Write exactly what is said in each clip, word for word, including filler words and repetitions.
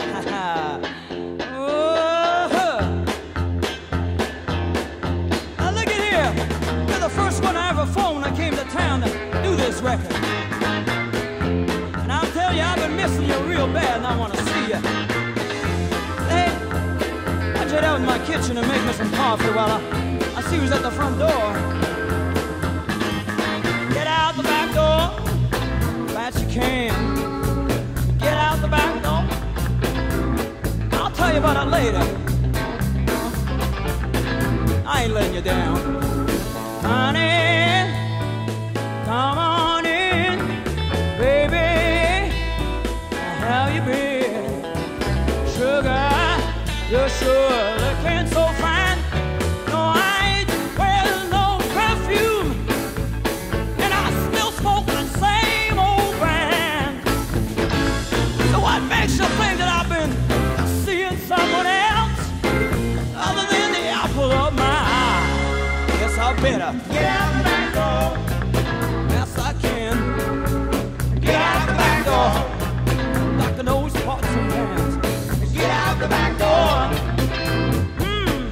Oh, now look at here. You're the first one I ever phoned when I came to town to do this record. And I'll tell you, I've been missing you real bad, and I want to see you. Hey, why'd you head out in my kitchen and make me some coffee while I, I see who's at the front door? Get out the back door, fast you can. Get out the back door. I'll tell you about it later. I ain't letting you down. Honey, come on in, baby. How you been? Sugar, you're sure looking so fine. No, I ain't wearing no perfume, and I still smoke the same old brand. So what makes you think that I've been seeing someone else other than the apple of my eye? Guess I better get out the back door. Yes, I can. Get out the back door. Doctor knows pots and pans. Get out the back door. Hmm.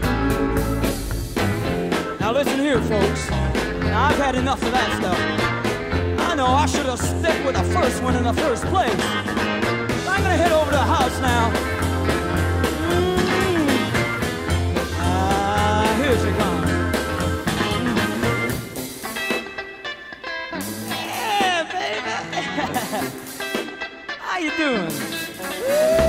Now listen here, folks. Now, I've had enough of that stuff. I know I should have stuck with the first one in the first place. I'm gonna head over to the house now. Mm. Ah, here she comes. Yeah, baby. How you doing? Woo.